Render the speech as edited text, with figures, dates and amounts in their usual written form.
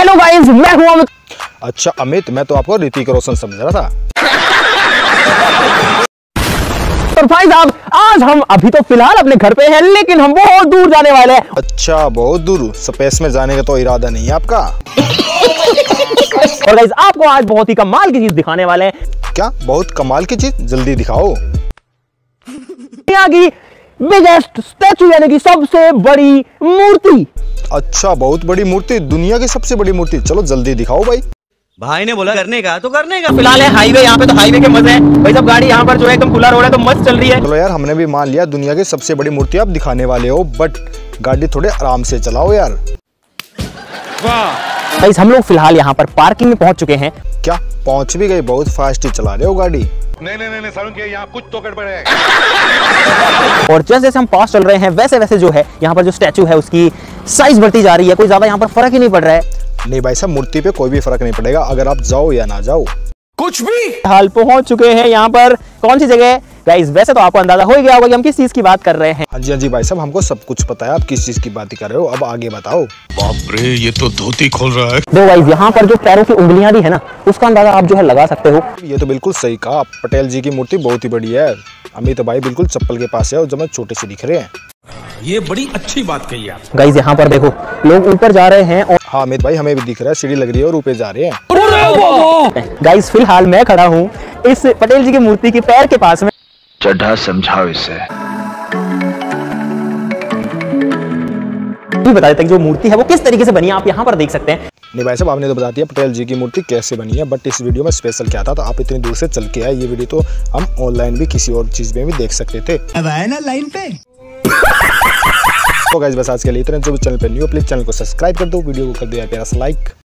Hello guys, मैं हूं अमित। अच्छा अमित, मैं तो आपको ऋतिक रोशन समझ रहा था। और भाई साहब, आज हम अभी तो फिलहाल अपने घर पे हैं, लेकिन हम बहुत दूर जाने वाले हैं। अच्छा, बहुत दूर? स्पेस में जाने का तो इरादा नहीं है आपका? और गाइस, आपको आज बहुत ही कमाल की चीज दिखाने वाले हैं। क्या बहुत कमाल की चीज? जल्दी दिखाओ। दुनिया की बिगेस्ट स्टैचू, यानी कि सबसे बड़ी मूर्ति। अच्छा, बहुत बड़ी मूर्ति, दुनिया की सबसे बड़ी मूर्ति। चलो जल्दी दिखाओ भाई। भाई ने बोला करने का तो करने का। फिलहाल है हाईवे, यहाँ पे तो हाईवे के मजे हैं भाई। सब गाड़ी यहाँ पर जो है एकदम खुला रोड है, तो मस्त चल रही है। चलो यार, हमने भी मान लिया दुनिया की सबसे बड़ी मूर्ति आप दिखाने वाले हो, बट गाड़ी थोड़े आराम से चलाओ यार। भाई हम लोग फिलहाल यहाँ पर पार्किंग में पहुंच चुके हैं। क्या पहुंच भी गए? बहुत फास्ट ही चला रहे हो गाड़ी। नहीं सारुण के यहाँ कुछ तो गड़बड़ है। और जैसे जैसे हम पास चल रहे हैं, वैसे वैसे जो है यहाँ पर जो स्टैचू है उसकी साइज बढ़ती जा रही है। कोई ज्यादा यहाँ पर फर्क ही नहीं पड़ रहा है। नहीं भाई साहब, मूर्ति पे कोई भी फर्क नहीं पड़ेगा, अगर आप जाओ या ना जाओ। कुछ भी। हाल पहुंच चुके हैं यहाँ पर। कौन सी जगह है गाइस? वैसे तो आपको अंदाजा हो ही गया होगा कि हम किस चीज की बात कर रहे हैं। हाँ जी भाई साहब, हमको सब कुछ पता है आप किस चीज की बात कर रहे हो। अब आगे बताओ। बाप रे, ये तो धोती खोल रहा है। दो गाइस, यहाँ पर जो पैरों की उंगलियां भी है ना, उसका अंदाजा आप जो है लगा सकते हो। ये तो बिल्कुल सही कहा। पटेल जी की मूर्ति बहुत ही बड़ी है। अमित भाई बिल्कुल चप्पल के पास है और जब छोटे से दिख रहे हैं। ये बड़ी अच्छी बात कही आप। गाइस यहाँ पर देखो, लोग ऊपर जा रहे हैं। और हाँ अमित भाई, हमें भी दिख रहा है, सीढ़ी लग रही है और ऊपर जा रहे हैं। गाइस फिलहाल मैं खड़ा हूँ इस पटेल जी की मूर्ति के पैर के पास में। चड्ढा समझाओ इसे। बता देते हैं जो मूर्ति है वो किस तरीके से बनी है, आप यहाँ पर देख सकते हैं। नहीं भाई साहब, आपने तो बता दिया पटेल जी की मूर्ति कैसे बनी है, बट इस वीडियो में स्पेशल क्या था, तो आप इतनी दूर से चल के आए। ये वीडियो तो हम ऑनलाइन भी किसी और चीज में भी देख सकते थे। अब आए ना लाइन पे। तो गाइस बस आज के लिए इतना। जो भी चैनल पे न्यू, प्लीज चैनल को सब्सक्राइब कर दो, वीडियो को कर दिया प्यारा सा लाइक।